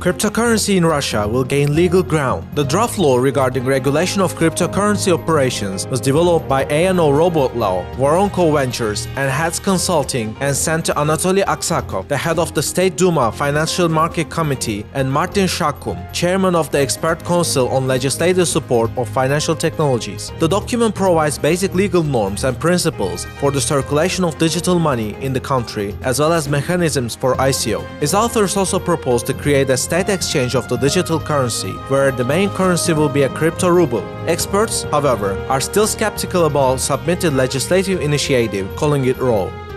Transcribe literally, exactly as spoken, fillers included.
Cryptocurrency in Russia will gain legal ground. The draft law regarding regulation of cryptocurrency operations was developed by A N O Robot Law, Voronkov Ventures, and Heads Consulting and sent to Anatoly Aksakov, the head of the State Duma Financial Market Committee, and Martin Shakkum, chairman of the Expert Council on Legislative Support of Financial Technologies. The document provides basic legal norms and principles for the circulation of digital money in the country, as well as mechanisms for I C O. Its authors also propose to create a state exchange of the digital currency, where the main currency will be a CryptoRuble. Experts, however, are still skeptical about submitted legislative initiative, calling it raw.